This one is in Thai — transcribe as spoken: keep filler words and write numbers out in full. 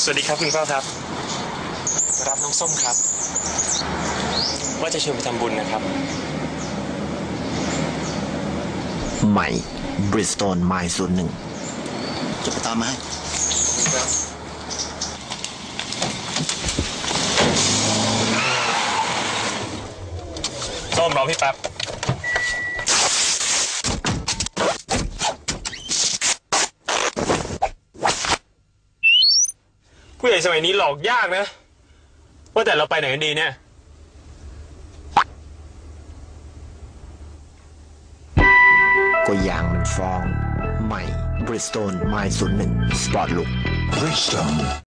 สวัสดีครับคุณพ่อครับรับน้องส้มครับว่าจะชวนไปทำบุญนะครับใหม่บริสโตนไมล์ศูนย์หนึ่งจะไปตามมาให้ส้มรอพี่แป๊บผู้ใหญ่สมัยนี้หลอกยากนะว่าแต่เราไปไหนกันดีเนี่ยก็ยางมันฟองใหม่บริสโตนไมล์ศูนย์หนึ่งสปอร์ตลุค